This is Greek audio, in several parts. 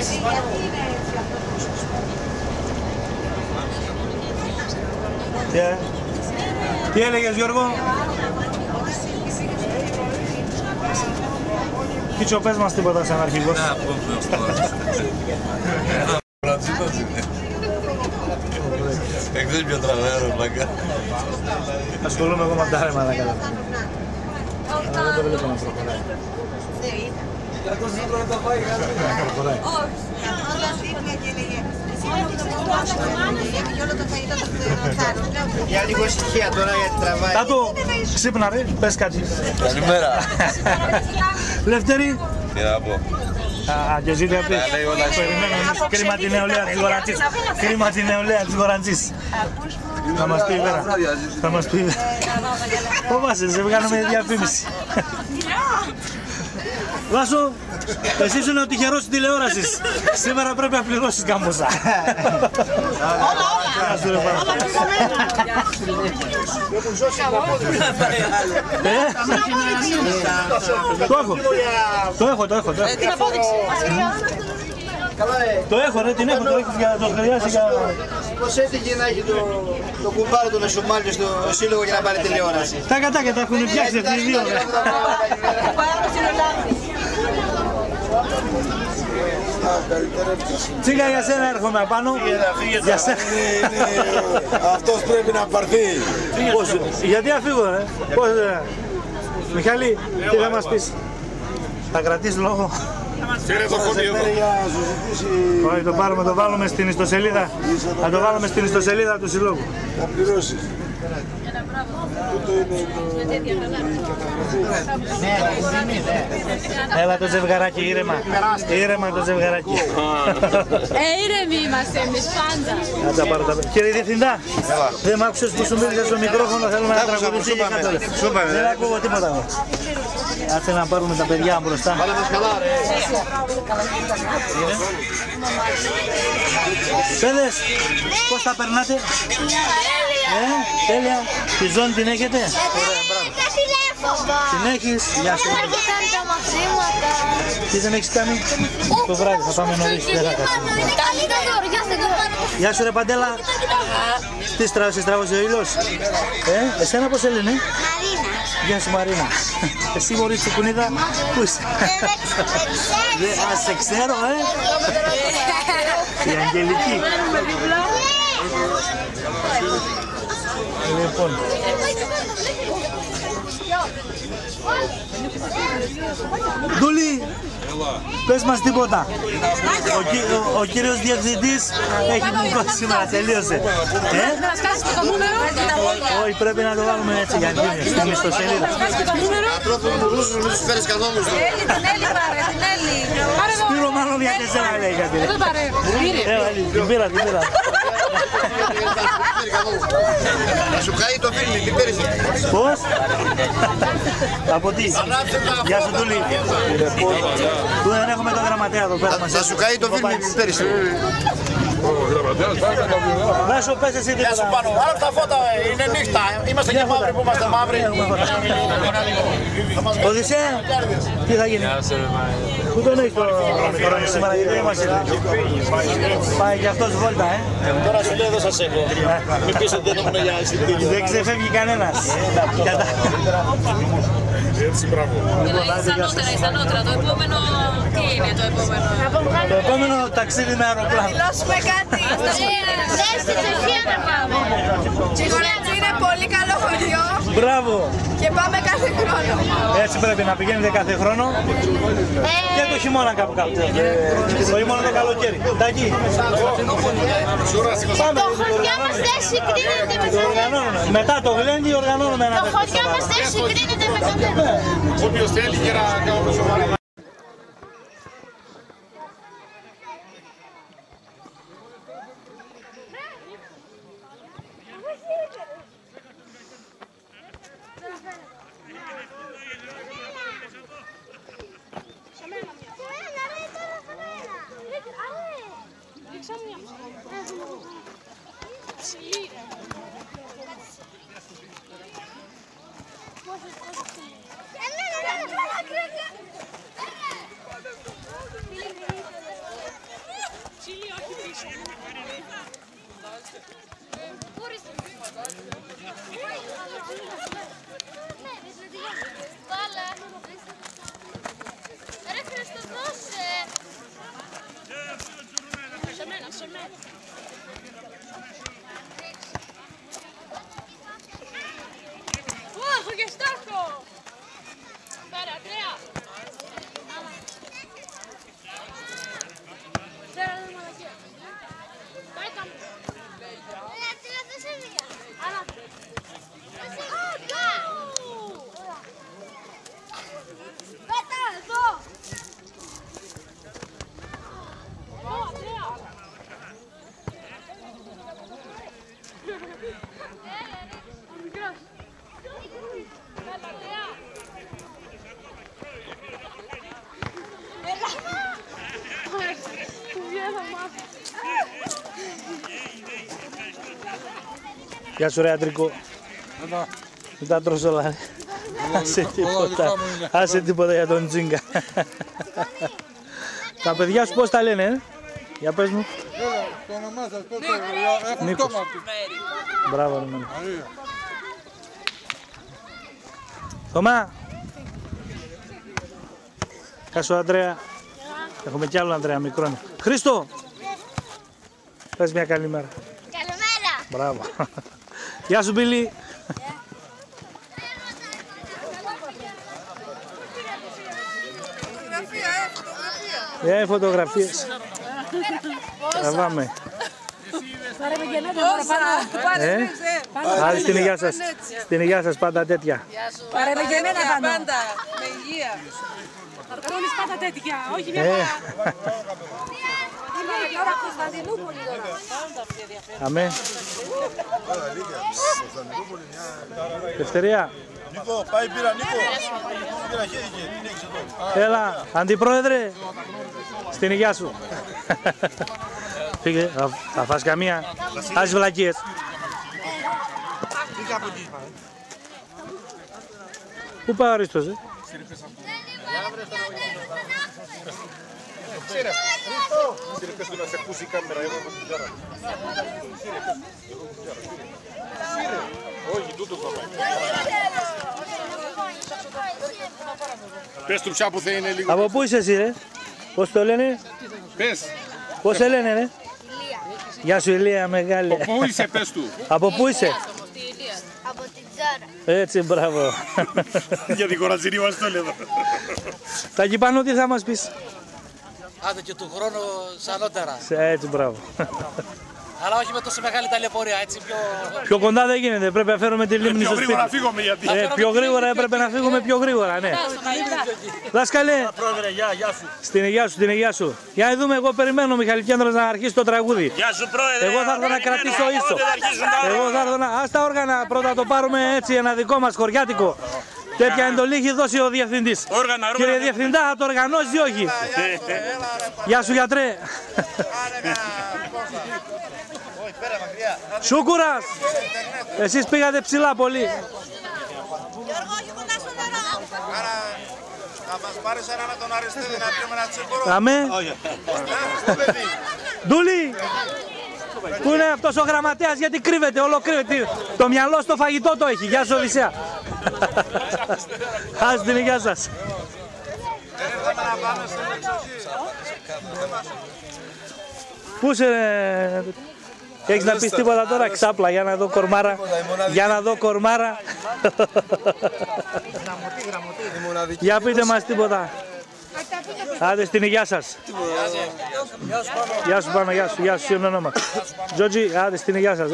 Τι έλεγες, Γιώργο? Κίτσο, πες μας τίποτα σαν αρχηγός. Ξέρεις ποιο τραβέρω, πλάκα. Ασχολούμαι εγώ μαντάρεμα να καλά. Δεν το βλέπω να προχωράει. Για λίγο ησυχία τώρα γιατί τραβάει. Τάτο, ξύπνα ρε, πες κάτι. Καλημέρα. Λευτέρη. Τι να πω. Και ζείτε απ' περιμένω, κρίμα τη νεολαία της Γοραντσής. Κρίμα τη νεολαία της Γοραντσής. Θα μας πει Βέρα. Θα μας πει Βέρα. Φοβάσαι, σε βγάλουμε διαφήμιση. Βάσο, εσύ είσαι ο τυχερός της τηλεόρασης. Σήμερα πρέπει να πληρώσεις κάμποσα. Το έχω. Το έχω ρε, την έχω, το χρειάζεται για... Πώς έτυχε να έχει το κουμπάρο του Νεσομάλιο στο σύλλογο για να πάρει τηλεόραση. Τα κατάκια τα έχουν πιάσει αυτοί οι δύο. Τσίγα, για σένα έρχομαι απάνω. Για σένα. Αυτός πρέπει να πάρθει. Γιατί αφήγω ρε. Μιχάλη, τι θα μας πεις. Θα κρατήσεις λόγο. Φέρε το φωτί εδώ. Όχι, το βάλουμε στην ιστοσελίδα. Θα το βάλουμε στην ιστοσελίδα του συλλόγου. Θα πληρώσεις. Έλα το ζευγαράκι, ήρεμα. Ήρεμα το ζευγαράκι. Ήρεμοι είμαστε εμείς πάντα. Κύριε Διευθυντά, δεν μ' άκουσες που σου μίλησα στο μικρόφωνο, θέλω να τραγουδήσει και κάτω. Δεν ακούω τίποτα εγώ. Άτσε να πάρουμε τα παιδιά μπροστά. Παιδες, πώς τα περνάτε? Τέλεια. Τη ζώνη την έχετε? Ωραία, μπράβο. Την έχεις? Γεια σου. Τι δεν έχεις κάνει? Το βράδυ θα πάμε νωρίς, δεν θα κάτσουμε. Γεια σου ρε Παντέλα. Τι στράβωσε ο ήλιος? Εσένα πώς έλεγε? Μαρίνα. Γεια σου Μαρίνα. Εσύ μωρής του κουνίδα, πού είσαι? Ας σε ξέρω, Η Αγγελική. Λοιπόν. Ντούλη, πες μας τίποτα. Ο κύριος διευθυντής έχει μπλοκώσει σήμερα, τελείωσε. Να μας κάνεις το νούμερο. Όχι, πρέπει να το βάλουμε έτσι για γίνει, στην ιστοσελίδα. Την Έλλη πάρε, την Έλλη. Σπύρο μάλλον για τεσσέρα λέει κάτι. Εδώ πάρε. Την πήρα. Σου καεί το φίλι, τι πέρυσι. Πώς? Από τι? Γεια σου Τούλη. Του δεν έχουμε τον γραμματέα εδώ πέρα μας. Θα σου καεί το φίλι, τι πέρυσι. Βάσο, πες εσύ τίποτα. Γεια σου πάνω. Άρα τα φώτα είναι νύχτα. Είμαστε και μαύροι που είμαστε μαύροι. Οδυσσέα, τι θα γίνει? Πού τον έχεις τώρα σήμερα, γιατί δεν μας ήρθε? Πάει και αυτός βόλτα, Τώρα σου λέω εδώ σας έχω. Μην πεις ότι δεν έχουμε για εισιτήριο. Δεν ξεφεύγει κανένας. Έτσι, μπράβο. Εις ανώτερα. Το επόμενο, τι είναι το επόμενο? Το επόμενο ταξίδι με αεροπλάνο. Δηλώσουμε κάτι. Στη Τσεχία να πάμε. Η Γοραντσή είναι πολύ καλό χωριό Μπράβο. και πάμε κάθε χρόνο. Έτσι πρέπει να πηγαίνετε κάθε χρόνο. Και το χειμώνα κάπου. Όχι μόνο το καλοκαίρι. Τάκη. Το χωριό μας δεν συγκρίνεται με κανένα. Μετά το Γλέντι οργανώνουμε ένα Το τέτοιο χωριό μας δεν συγκρίνεται με κανένα. Όποιος θέλει και να κάνουμε σοβαρά. Ρε Χριστό, δώσε! Σε μένα, σε μένα. Έχω και στάχο! Πέρα, τρία! Τέρα, δεν μαλακία. Πέτα μου! Τρία, δεν σε βγήκα. Άρα. Πέτα, εδώ! Γεια σου ρε Αντρικό. Μην τα τρως όλα. Άσε τίποτα για τον Τζίγκα. Τα παιδιά σου πώς τα λένε, για πες μου. Το όνομά σας, πώς το λένε, έχουν τόμα του. Μπράβο ρε μάνα. Θωμά. Γεια σου Αντρέα. Έχουμε κι άλλο Αντρέα, μικρό. Χρήστο. Πες μια καλημέρα. Καλημέρα. Μπράβο. Γεια σου Μπίλη. Φωτογραφίες. Τραβάμε. Άρα στην υγεία σας. Στην υγεία σας πάντα τέτοια. Πάρε με και εμένα πάντα. Με υγεία. Οργανώνεις πάντα τέτοια. Όχι μια φορά. Τώρα Κωνσταντινούπολη τώρα. Αμέ. Δευτερία. Νίκο, πάει πήρα Νίκο. Πήρα χέρι και την έχεις εδώ. Έλα, αντιπρόεδρε. Στην υγεία σου. Φύγε, θα φας καμία. Άζεις βλακίες. Πού πάει ο Αρίστος, Κύριε, πες του να σε ακούσει η κάμερα, εγώ έχω την τζάρα. Όχι, τούτο θα πάει. Πες του πια που θα είναι λίγο. Από πού είσαι εσύ ρε, πώς το λένε, Πες, πώς σε λένε ρε. Γεια σου Ηλία μεγάλη. από πού είσαι πες του. Από πού είσαι. Από την Τζάρα. Έτσι, μπράβο. Για την κορατζινή μας το λέω. Τάκη πάνω τι θα μας πεις. Άντε και του χρόνου σανότερα. Έτσι, μπράβο. Αλλά όχι με τόσο μεγάλη ταλαιπωρία, έτσι πιο... Πιο κοντά δεν γίνεται, πρέπει να φέρουμε τη λίμνη στο Πιο σπίτι. γρήγορα φύγουμε γιατί. Πιο γρήγορα έπρεπε να φύγουμε πιο γρήγορα, ναι. Δάσκαλε, Πρόεδρε, γεια σου. στην υγεία σου, στην υγεία σου. Για να δούμε, εγώ περιμένω ο Μιχαλικιάνδρος να αρχίσει το τραγούδι. Γεια σου πρόεδρε. Εγώ θα έρθω να κρατήσω ίσο. Εγώ θα έρθω να... Ας τα όργανα, πρώτα το πάρουμε έτσι ένα δικό μας χωριάτικο. Τέτοια εντολή έχει δώσει ο διευθυντής. Κύριε Διευθυντά, θα το οργανώσει ή όχι. Γεια σου γιατρέ. Σούκουρας. Εσείς πήγατε ψηλά πολύ. Γιώργο, όχι κοντά στο νερό. Θα μας πάρεις ένα με τον Αριστίδη να πιούμε ένα τσιμπούρο. Αμέ. Ντούλη. Πού είναι αυτός ο γραμματέας, γιατί κρύβεται, όλο κρύβεται. Το μυαλό στο φαγητό το έχει. Γεια σου Οδυσσέα. Χάστε την υγεία σας. Πού είσαι, έχεις να πεις τίποτα τώρα, ξάπλα, για να δω κορμάρα. Για να δω κορμάρα. Για πείτε μας τίποτα. Άντε στην υγεία σας. Γεια σου πάνω, γεια σου, γεια σου, είναι όνομα. Τζότζι, άντε στην υγεία σας.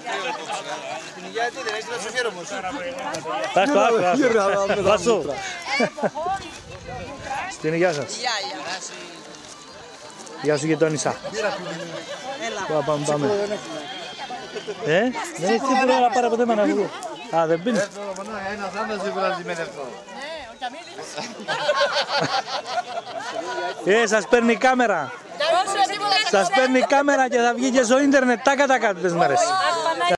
Άστο. Στην υγεία σας. Γεια σου γειτόνισσα. Πάμε. Δεν έχεις τίποτα να πάρει από το εμένα αυτό. Α, δεν πίνεις. Ένας άντρας δεν βγάζει με αυτό. Σας παίρνει κάμερα. Σας παίρνει κάμερα και θα βγει και στο ίντερνετ τάκα τις μέρες.